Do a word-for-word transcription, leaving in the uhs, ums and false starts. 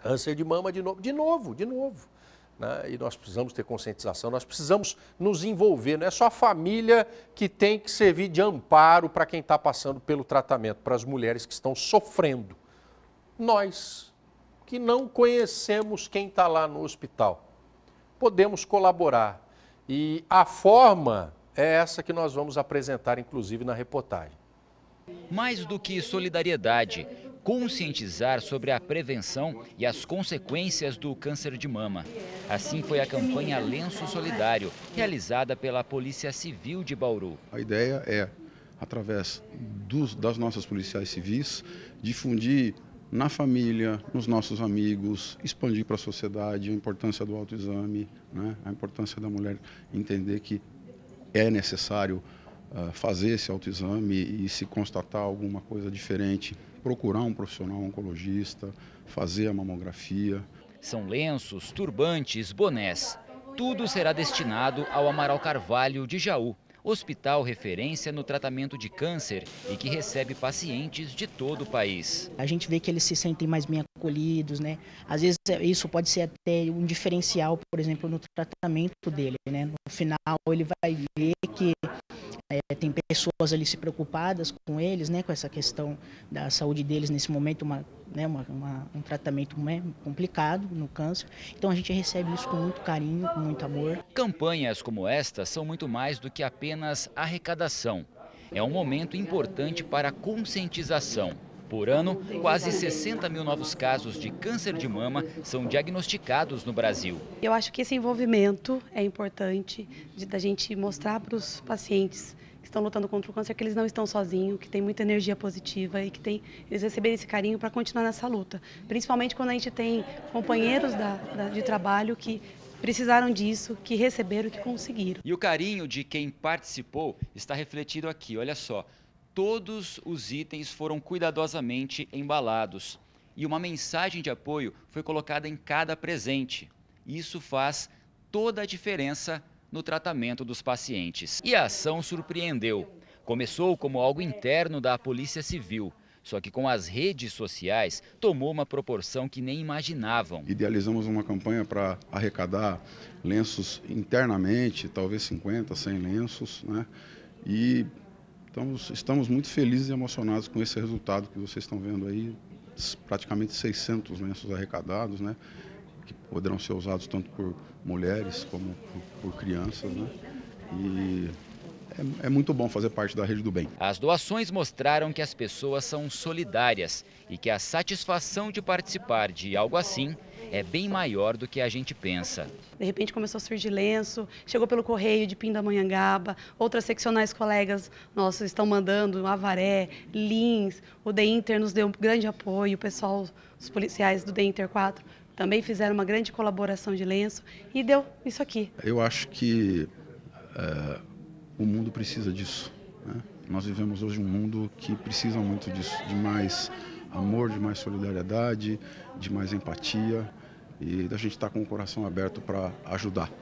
Câncer de mama de novo, de novo, de novo. Né? E nós precisamos ter conscientização, nós precisamos nos envolver. Não é só a família que tem que servir de amparo para quem está passando pelo tratamento, para as mulheres que estão sofrendo. Nós, que não conhecemos quem está lá no hospital, podemos colaborar. E a forma é essa que nós vamos apresentar, inclusive, na reportagem. Mais do que solidariedade, conscientizar sobre a prevenção e as consequências do câncer de mama. Assim foi a campanha Lenço Solidário, realizada pela Polícia Civil de Bauru. A ideia é, através dos, das nossas policiais civis, difundir na família, nos nossos amigos, expandir para a sociedade a importância do autoexame, né? A importância da mulher entender que é necessário uh, fazer esse autoexame e, se constatar alguma coisa diferente, procurar um profissional oncologista, fazer a mamografia. São lenços, turbantes, bonés. Tudo será destinado ao Amaral Carvalho de Jaú, hospital referência no tratamento de câncer e que recebe pacientes de todo o país. A gente vê que eles se sentem mais bem acolhidos, né? Às vezes isso pode ser até um diferencial, por exemplo, no tratamento dele, né? No final ele vai ver que é, tem pessoas ali se preocupadas com eles, né? Com essa questão da saúde deles nesse momento, uma, né? uma, uma, um tratamento, né? complicado no câncer. Então a gente recebe isso com muito carinho, com muito amor. Campanhas como esta são muito mais do que apenas arrecadação. É um momento importante para a conscientização. Por ano, quase sessenta mil novos casos de câncer de mama são diagnosticados no Brasil. Eu acho que esse envolvimento é importante, de, da gente mostrar para os pacientes que estão lutando contra o câncer que eles não estão sozinhos, que tem muita energia positiva e que tem, eles receberem esse carinho para continuar nessa luta. Principalmente quando a gente tem companheiros da, da, de trabalho que precisaram disso, que receberam, que conseguiram. E o carinho de quem participou está refletido aqui, olha só. Todos os itens foram cuidadosamente embalados e uma mensagem de apoio foi colocada em cada presente. Isso faz toda a diferença no tratamento dos pacientes. E a ação surpreendeu. Começou como algo interno da Polícia Civil, só que com as redes sociais tomou uma proporção que nem imaginavam. Idealizamos uma campanha para arrecadar lenços internamente, talvez cinquenta, cem lenços, né? E Estamos, estamos muito felizes e emocionados com esse resultado que vocês estão vendo aí, praticamente seiscentos lenços arrecadados, né, que poderão ser usados tanto por mulheres como por, por crianças, né, e é, é muito bom fazer parte da Rede do Bem. As doações mostraram que as pessoas são solidárias e que a satisfação de participar de algo assim é bem maior do que a gente pensa. De repente começou a surgir lenço, chegou pelo correio de Pindamonhangaba, outras seccionais colegas nossos estão mandando, Avaré, Lins, o D Inter nos deu um grande apoio, o pessoal, os policiais do D Inter quatro também fizeram uma grande colaboração de lenço e deu isso aqui. Eu acho que é, o mundo precisa disso, né? Nós vivemos hoje um mundo que precisa muito disso, de mais amor, de mais solidariedade, de mais empatia, e da gente estar com o coração aberto para ajudar.